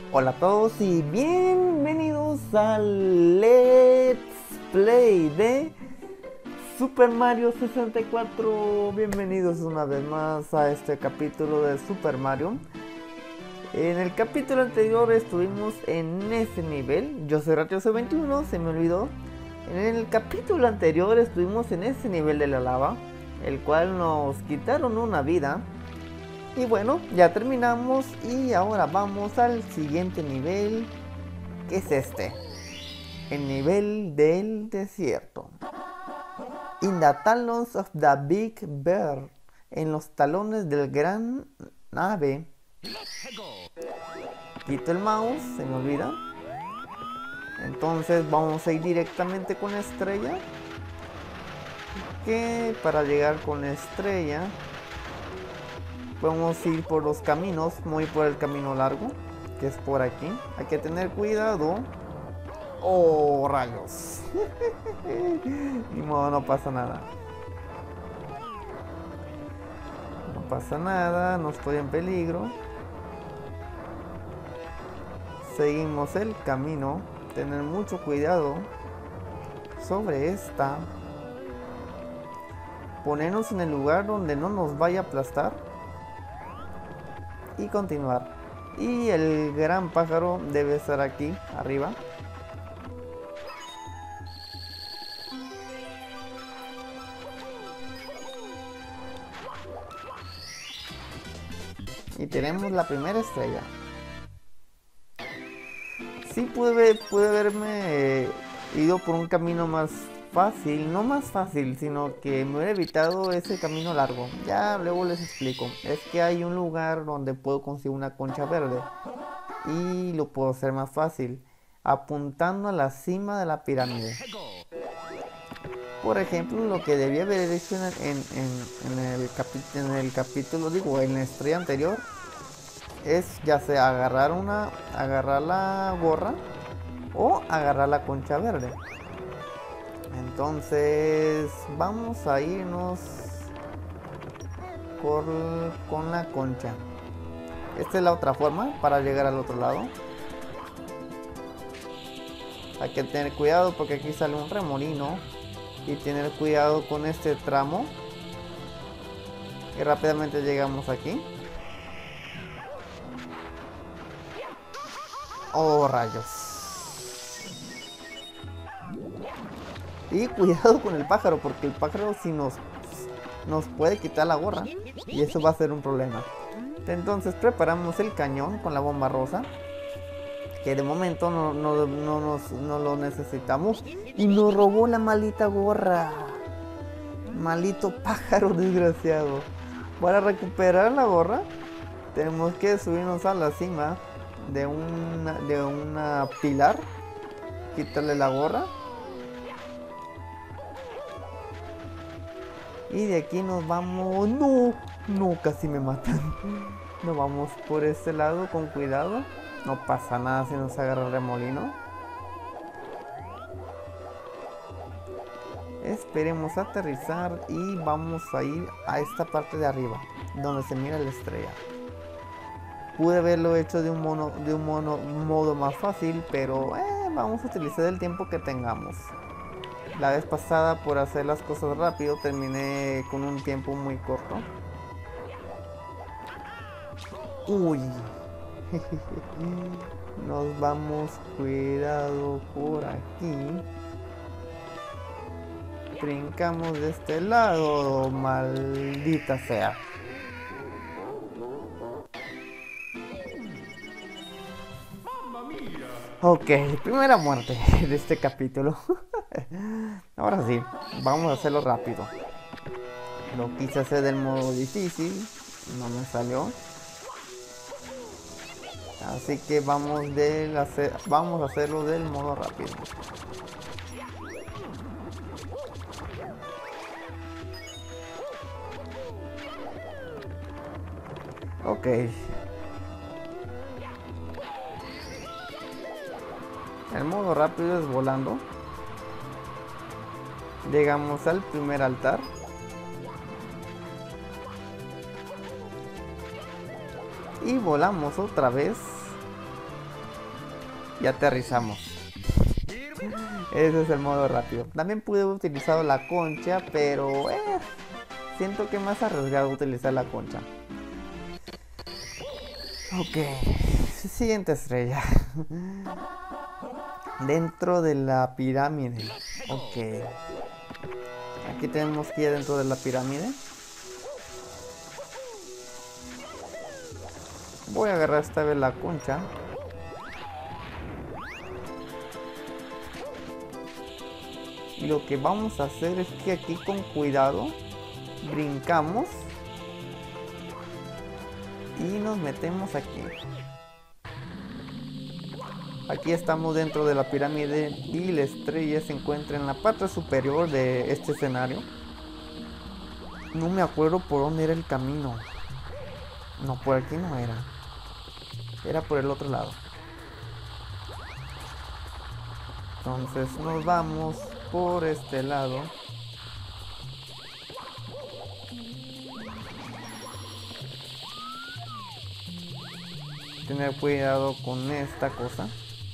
Hola a todos y bienvenidos al Let's Play de Super Mario 64. Bienvenidos una vez más a este capítulo de Super Mario. En el capítulo anterior estuvimos en ese nivel. Yo soy Ratioso21, se me olvidó. En el capítulo anterior estuvimos en ese nivel de la lava, el cual nos quitaron una vida. Y bueno, ya terminamos y ahora vamos al siguiente nivel, que es este. El nivel del desierto. In the talons of the big bear. En los talones del gran ave. Quito el mouse, se me olvida. Entonces vamos a ir directamente con la estrella. Que para llegar con la estrella podemos ir por los caminos, muy por el camino largo, que es por aquí. Hay que tener cuidado. Oh, rayos. Ni modo, no pasa nada. No pasa nada, no estoy en peligro. Seguimos el camino. Tener mucho cuidado sobre esta. Ponernos en el lugar donde no nos vaya a aplastar. Y continuar. Y el gran pájaro debe estar aquí arriba. Y tenemos la primera estrella. Sí pude haberme ido por un camino más fácil. No más fácil, sino que me hubiera evitado ese camino largo. Ya luego les explico. Es que hay un lugar donde puedo conseguir una concha verde. Y lo puedo hacer más fácil, apuntando a la cima de la pirámide. Por ejemplo, lo que debía haber hecho en el capítulo, digo, en la estrella anterior, es ya sea agarrar la gorra o agarrar la concha verde. Entonces vamos a irnos con la concha. Esta es la otra forma para llegar al otro lado. Hay que tener cuidado porque aquí sale un remolino. Y tener cuidado con este tramo. Y rápidamente llegamos aquí. Oh, rayos. Y cuidado con el pájaro, porque el pájaro si nos puede quitar la gorra. Y eso va a ser un problema. Entonces preparamos el cañón con la bomba rosa. Que de momento no lo necesitamos. Y nos robó la maldita gorra. Maldito pájaro desgraciado. Para recuperar la gorra tenemos que subirnos a la cima de una pilar. Quitarle la gorra. Y de aquí nos vamos. No, casi me matan. Nos vamos por este lado con cuidado. No pasa nada si nos agarra el remolino. Esperemos aterrizar y vamos a ir a esta parte de arriba, donde se mira la estrella. Pude haberlo hecho de un modo más fácil, pero vamos a utilizar el tiempo que tengamos. La vez pasada, por hacer las cosas rápido, terminé con un tiempo muy corto. Uy. Nos vamos, cuidado por aquí. Brincamos de este lado, maldita sea. Ok, primera muerte de este capítulo. Ahora sí, vamos a hacerlo rápido. Lo quise hacer del modo difícil, no me salió. Así que vamos a hacerlo del modo rápido. Ok. El modo rápido es volando. Llegamos al primer altar. Y volamos otra vez y aterrizamos. Ese es el modo rápido. También pude haber utilizado la concha, pero siento que más arriesgado utilizar la concha. Ok, siguiente estrella. Dentro de la pirámide. Ok. Aquí tenemos que ir dentro de la pirámide. Voy a agarrar esta vez la concha. Y lo que vamos a hacer es que aquí con cuidado brincamos y nos metemos aquí. Aquí estamos dentro de la pirámide y la estrella se encuentra en la parte superior de este escenario. No me acuerdo por dónde era el camino. No, por aquí no era. Era por el otro lado. Entonces nos vamos por este lado. Tener cuidado con esta cosa.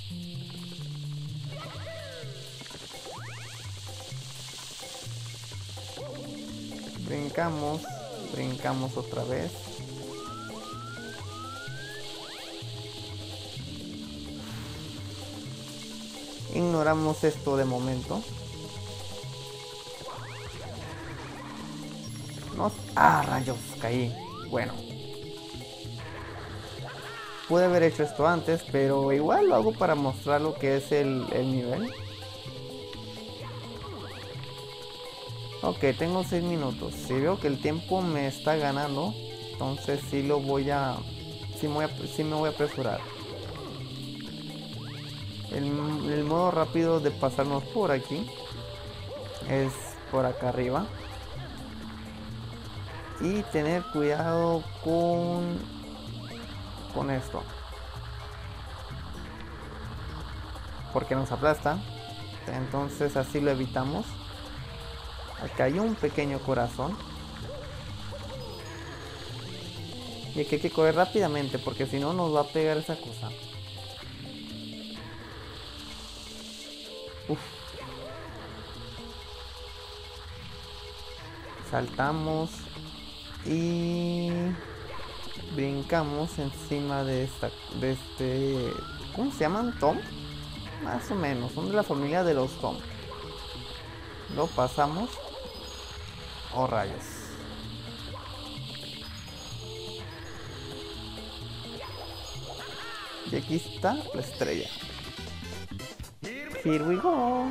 Brincamos, brincamos otra vez. Ignoramos esto de momento. Rayos, caí. Bueno. Pude haber hecho esto antes, pero igual lo hago para mostrar lo que es el nivel. Ok, tengo 6 minutos. Si veo que el tiempo me está ganando, entonces sí me voy a apresurar. El modo rápido de pasarnos por aquí es por acá arriba. Y tener cuidado con esto, porque nos aplasta. Entonces así lo evitamos. Acá hay un pequeño corazón y aquí hay que correr rápidamente, porque si no nos va a pegar esa cosa. Uf. Saltamos y brincamos encima de este, ¿cómo se llaman? ¿Tom? Más o menos, son de la familia de los Tom. Lo pasamos. Oh, rayos. Y aquí está la estrella. Here we go.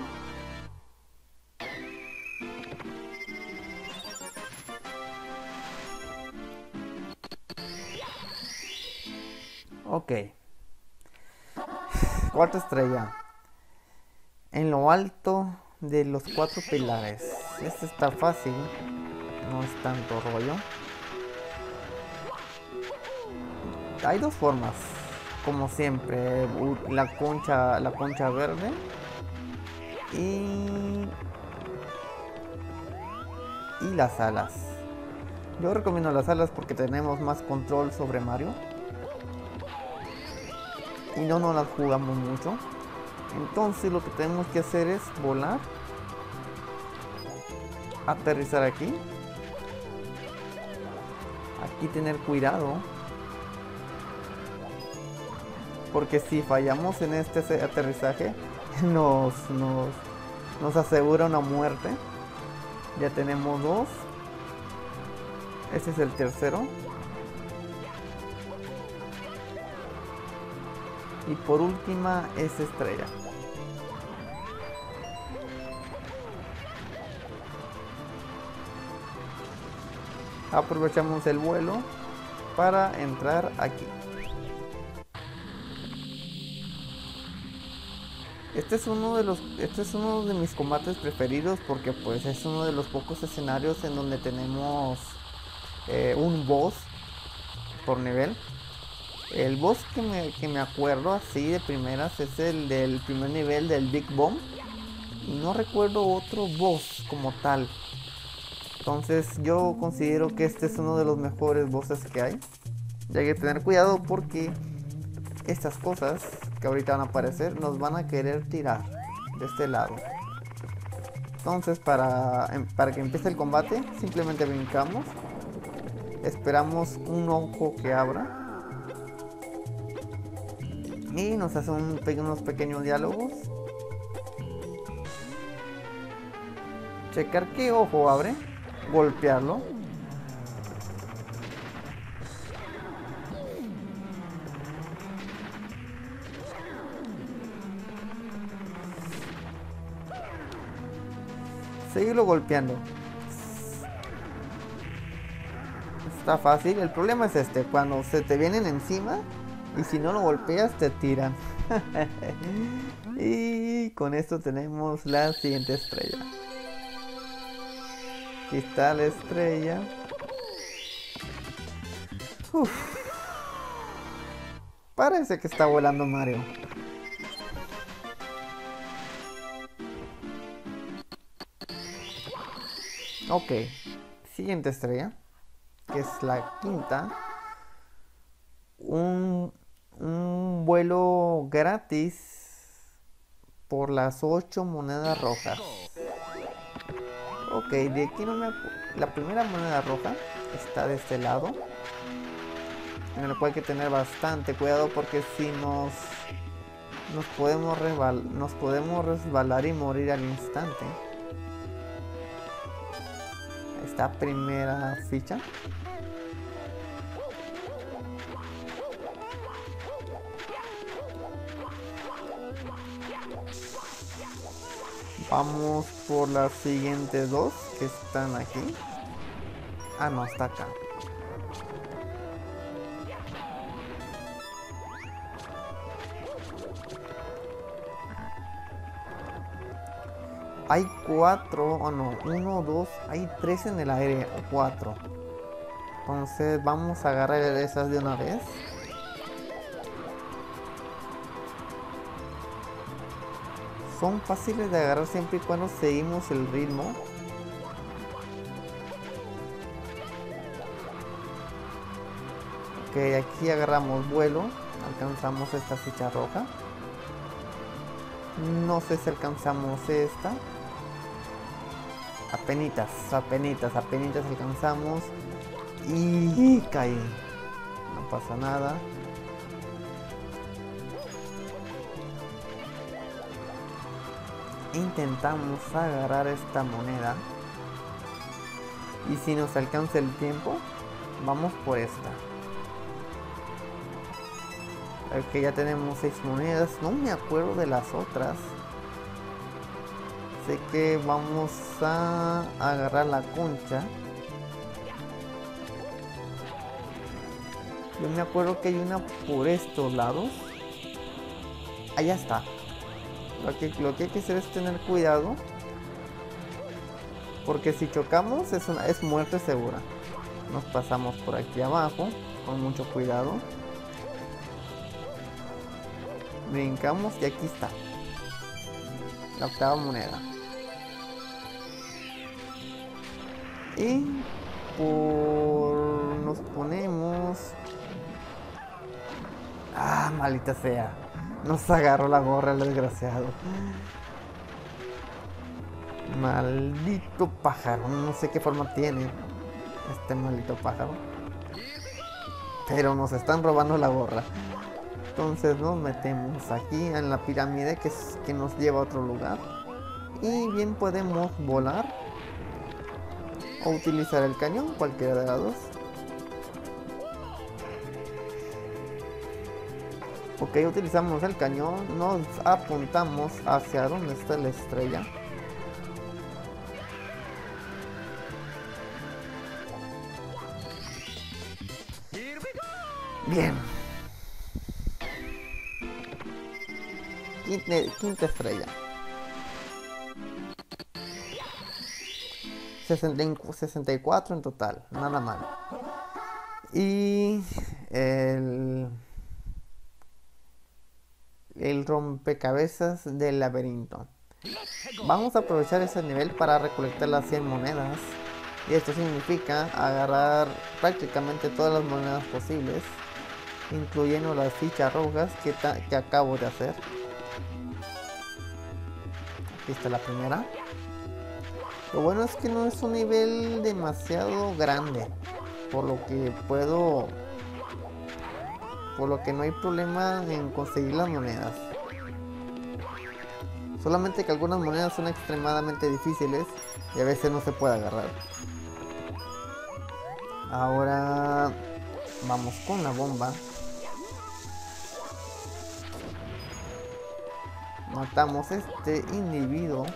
Ok. Cuarta estrella. En lo alto de los 4 pilares. Este está fácil. No es tanto rollo. Hay dos formas. Como siempre. La concha verde. Y las alas. Yo recomiendo las alas porque tenemos más control sobre Mario. Y no nos las jugamos mucho. Entonces lo que tenemos que hacer es volar, aterrizar aquí, tener cuidado, porque si fallamos en este aterrizaje nos asegura una muerte. Ya tenemos 2, este es el tercero. Y por última es estrella. Aprovechamos el vuelo para entrar aquí. Este es uno de mis combates preferidos, porque pues es uno de los pocos escenarios en donde tenemos un boss por nivel. El boss que me acuerdo así de primeras es el del primer nivel del Big Bomb. Y no recuerdo otro boss como tal. Entonces yo considero que este es uno de los mejores bosses que hay. Y hay que tener cuidado porque estas cosas que ahorita van a aparecer, nos van a querer tirar de este lado. Entonces para que empiece el combate, simplemente brincamos. Esperamos un ojo que abra. Y nos hace unos pequeños diálogos. Checar qué ojo abre. Golpearlo. Seguirlo golpeando. Está fácil. El problema es cuando se te vienen encima y si no lo golpeas te tiran. Y con esto tenemos la siguiente estrella. Aquí está la estrella. Uf. Parece que está volando Mario. Ok, siguiente estrella, que es la quinta. Un vuelo gratis por las 8 monedas rojas. Ok, de aquí no me la primera moneda roja está de este lado, en el cual hay que tener bastante cuidado porque si nos podemos resbalar y morir al instante. Esta primera ficha. Vamos por las siguientes dos que están aquí. Ah, no, está acá. Hay 4, o no, 1, 2, hay 3 en el aire, o 4. Entonces vamos a agarrar esas de una vez. Son fáciles de agarrar siempre y cuando seguimos el ritmo. Ok, aquí agarramos vuelo, alcanzamos esta ficha roja. No sé si alcanzamos esta. Apenitas alcanzamos. Y caí. No pasa nada. Intentamos agarrar esta moneda. Y si nos alcanza el tiempo, vamos por esta. Ok, ya tenemos 6 monedas. No me acuerdo de las otras. Sé que vamos a agarrar la concha. Yo me acuerdo que hay una por estos lados. Allá está. Lo que hay que hacer es tener cuidado. Porque si chocamos es muerte segura. Nos pasamos por aquí abajo con mucho cuidado. Brincamos y aquí está la octava moneda. Y nos ponemos... Ah, maldita sea. Nos agarró la gorra el desgraciado. Maldito pájaro. No sé qué forma tiene este maldito pájaro. Pero nos están robando la gorra. Entonces nos metemos aquí en la pirámide que nos lleva a otro lugar. Y bien podemos volar o utilizar el cañón, cualquiera de las dos. Ok, utilizamos el cañón, nos apuntamos hacia donde está la estrella. Bien. Quinta estrella. 64 en total, nada mal. Y el rompecabezas del laberinto. Vamos a aprovechar ese nivel para recolectar las 100 monedas. Y esto significa agarrar prácticamente todas las monedas posibles. incluyendo las fichas rojas que acabo de hacer. Aquí está la primera. Lo bueno es que no es un nivel demasiado grande, por lo que no hay problema en conseguir las monedas. Solamente que algunas monedas son extremadamente difíciles y a veces no se puede agarrar. Ahora vamos con la bomba. Matamos a este individuo.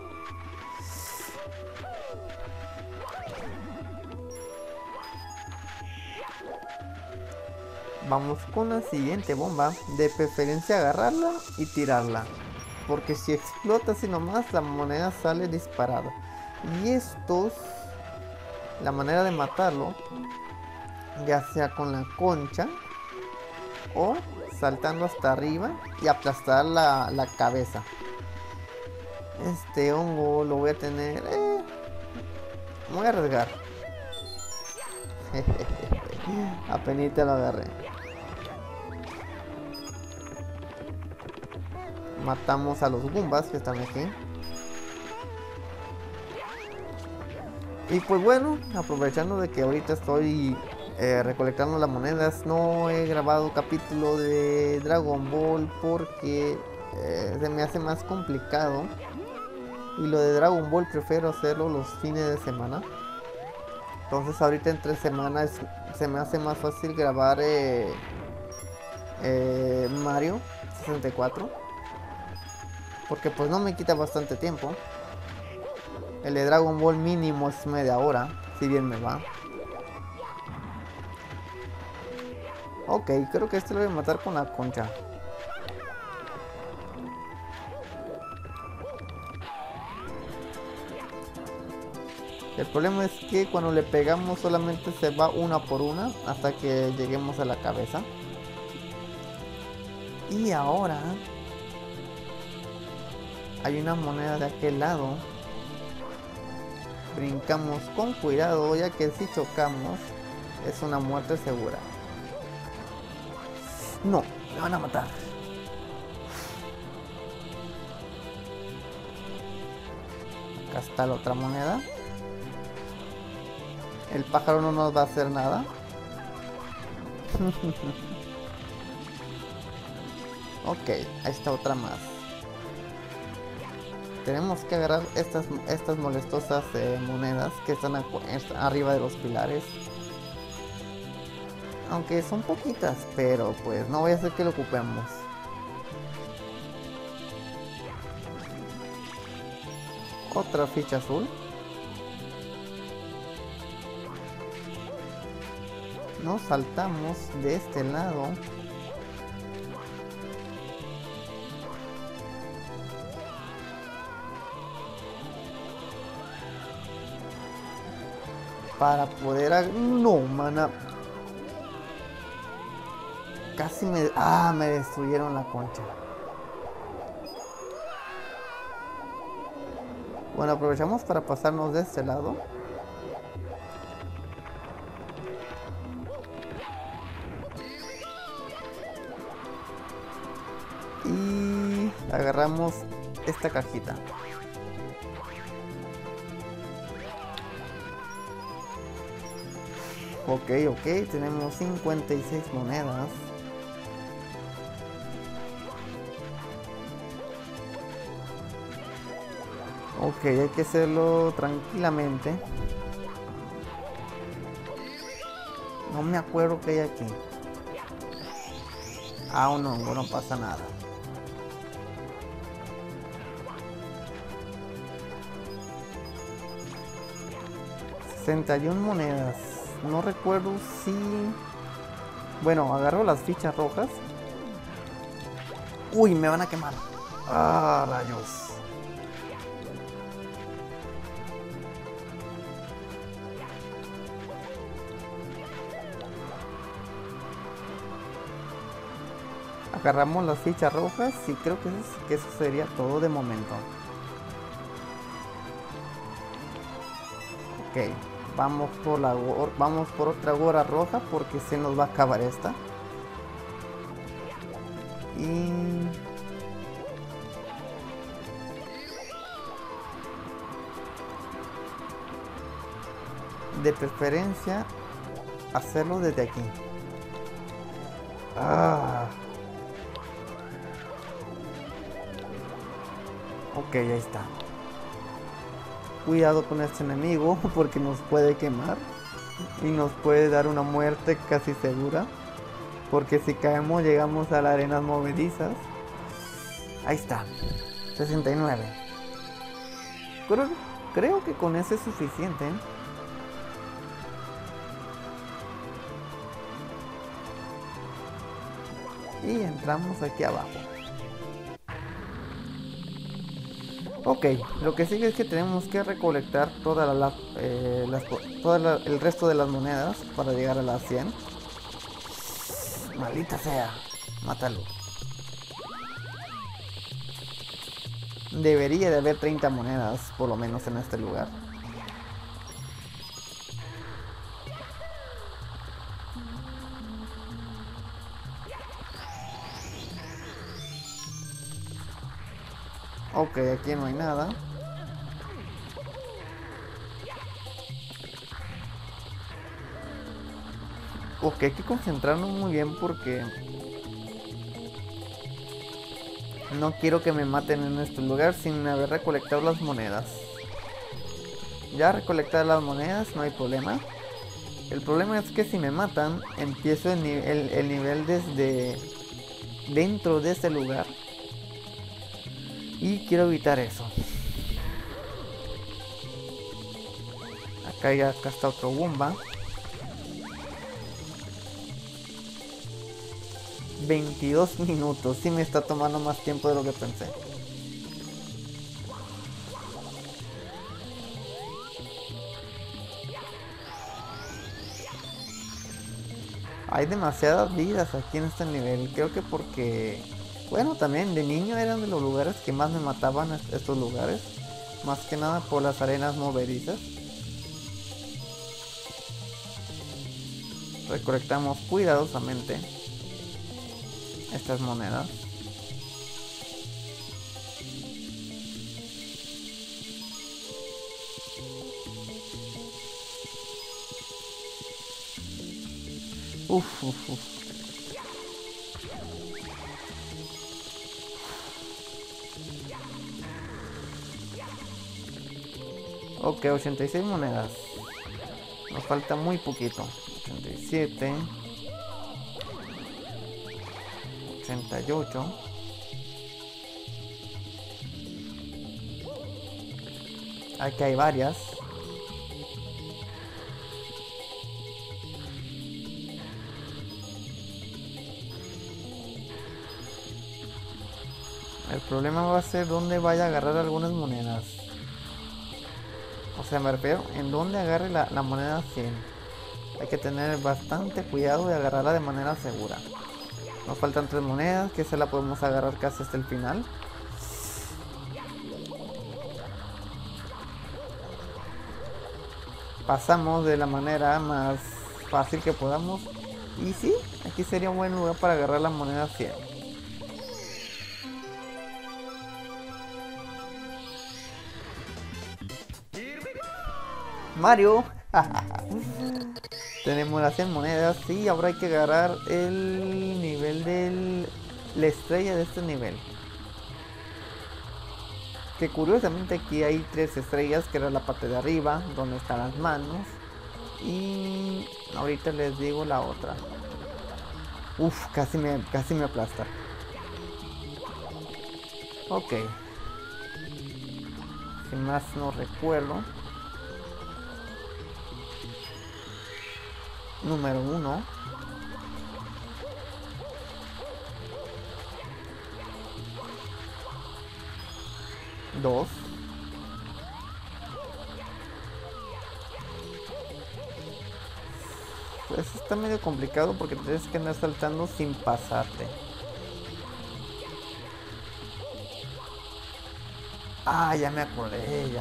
Vamos con la siguiente bomba. De preferencia agarrarla y tirarla, porque si explota así nomás, la moneda sale disparada. Y estos, la manera de matarlo, ya sea con la concha o saltando hasta arriba y aplastar la cabeza. Este hongo lo voy a tener, me voy a arriesgar. Apenita lo agarré. Matamos a los Goombas que están aquí. Y pues bueno, aprovechando de que ahorita estoy recolectando las monedas, no he grabado capítulo de Dragon Ball porque se me hace más complicado. Y lo de Dragon Ball prefiero hacerlo los fines de semana. Entonces ahorita entre semanas se me hace más fácil grabar Mario 64. Porque pues no me quita bastante tiempo. El de Dragon Ball mínimo es media hora, si bien me va. Ok, creo que este lo voy a matar con la concha. El problema es que cuando le pegamos solamente se va una por una hasta que lleguemos a la cabeza. Y ahora hay una moneda de aquel lado. Brincamos con cuidado, ya que si chocamos es una muerte segura. No, me van a matar. Acá está la otra moneda. El pájaro no nos va a hacer nada. Ok, ahí está otra más. Tenemos que agarrar estas molestosas monedas que están arriba de los pilares. Aunque son poquitas, pero pues no voy a hacer que lo ocupemos. Otra ficha azul. Nos saltamos de este lado. Para poder... No, mana. Casi me... Ah, me destruyeron la concha. Bueno, aprovechamos para pasarnos de este lado. Y agarramos esta cajita. Ok, tenemos 56 monedas. Ok, hay que hacerlo tranquilamente. No me acuerdo qué hay aquí. Ah, no pasa nada. $61 monedas. No recuerdo si... Bueno, agarro las fichas rojas. Uy, me van a quemar. Ah, rayos. Agarramos las fichas rojas y creo que eso sería todo de momento. Ok, vamos por otra gorra roja porque se nos va a acabar esta. Y de preferencia hacerlo desde aquí. Ok, ahí está. Cuidado con este enemigo porque nos puede quemar y nos puede dar una muerte casi segura, porque si caemos llegamos a las arenas movedizas. Ahí está, 69. Creo que con eso es suficiente, ¿eh? Y entramos aquí abajo. Ok, lo que sigue es que tenemos que recolectar todo el resto de las monedas para llegar a las 100. Maldita sea, mátalo. Debería de haber 30 monedas por lo menos en este lugar. Ok, aquí no hay nada. Ok, hay que concentrarnos muy bien porque no quiero que me maten en este lugar sin haber recolectado las monedas. Ya recolectar las monedas no hay problema. El problema es que si me matan, empiezo el nivel desde dentro de este lugar. Y quiero evitar eso. Acá está otro Goomba. 22 minutos. Sí me está tomando más tiempo de lo que pensé. Hay demasiadas vidas aquí en este nivel. Creo que porque... Bueno, también de niño eran de los lugares que más me mataban estos lugares. Más que nada por las arenas movedizas. Recolectamos cuidadosamente estas monedas. Uf. Ok, 86 monedas. Nos falta muy poquito. 87. 88. Aquí hay varias. El problema va a ser dónde vaya a agarrar algunas monedas. O sea, me refiero en dónde agarre la moneda 100. Hay que tener bastante cuidado de agarrarla de manera segura. Nos faltan 3 monedas, que se la podemos agarrar casi hasta el final. Pasamos de la manera más fácil que podamos. Y sí, aquí sería un buen lugar para agarrar la moneda 100. Mario. Tenemos las 100 monedas y ahora hay que agarrar el nivel de la estrella de este nivel. Que curiosamente aquí hay 3 estrellas, que era la parte de arriba, donde están las manos. Y ahorita les digo la otra. Uf, casi me aplasta. Ok. Si más no recuerdo. Número 1. Dos. Pues está medio complicado porque tienes que andar saltando sin pasarte. Ah, ya me acordé.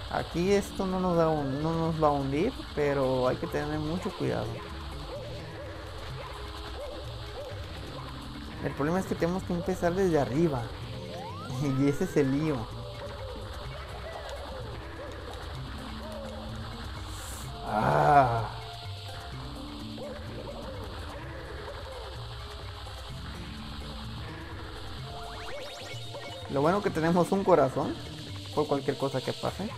Aquí esto no nos no nos va a hundir, pero hay que tener mucho cuidado. El problema es que tenemos que empezar desde arriba. Y ese es el lío. Ah. Lo bueno que tenemos un corazón por cualquier cosa que pase.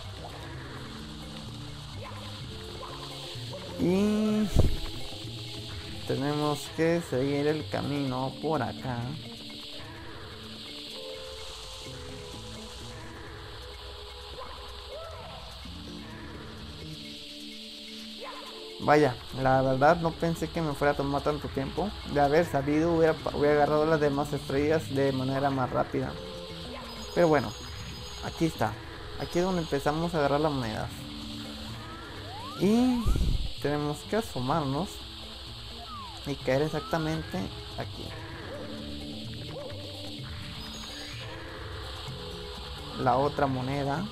Y tenemos que seguir el camino por acá. Vaya, la verdad no pensé que me fuera a tomar tanto tiempo. De haber sabido hubiera agarrado las demás estrellas de manera más rápida. Pero bueno, aquí está. Aquí es donde empezamos a agarrar las monedas. Y tenemos que asomarnos y caer exactamente aquí. La otra moneda.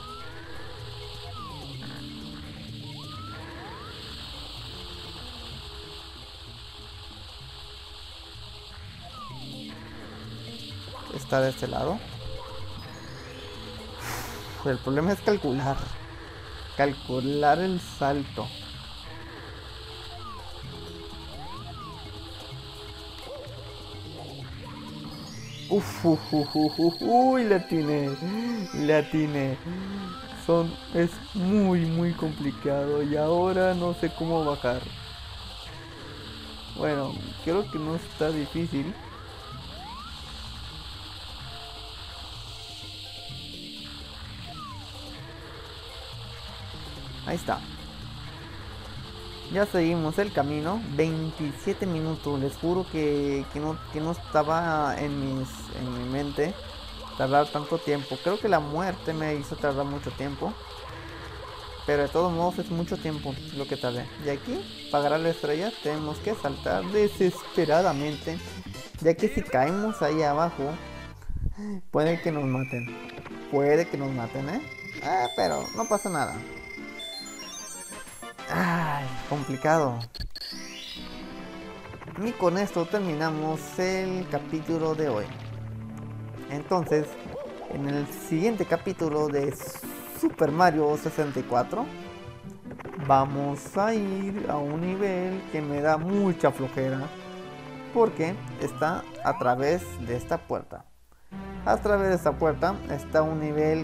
Está de este lado. El problema es calcular el salto. Uy, la atiné. Es muy complicado y ahora no sé cómo bajar. Bueno, creo que no está difícil. Ahí está. Ya seguimos el camino. 27 minutos. Les juro que no estaba en mi mente tardar tanto tiempo. Creo que la muerte me hizo tardar mucho tiempo. Pero de todos modos es mucho tiempo lo que tardé. Y aquí, para agarrar la estrella, tenemos que saltar desesperadamente. Ya que si caemos ahí abajo, puede que nos maten. Puede que nos maten, pero no pasa nada. Ay, complicado. Y con esto terminamos el capítulo de hoy. Entonces, en el siguiente capítulo de Super Mario 64 vamos a ir a un nivel que me da mucha flojera, porque está a través de esta puerta. A través de esta puerta está un nivel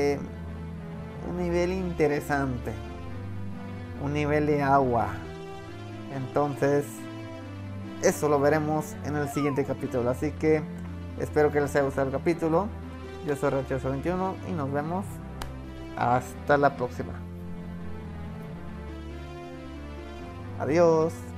interesante, un nivel de agua. Entonces eso lo veremos en el siguiente capítulo, así que espero que les haya gustado el capítulo. Yo soy Rechazo21 y nos vemos hasta la próxima. Adiós.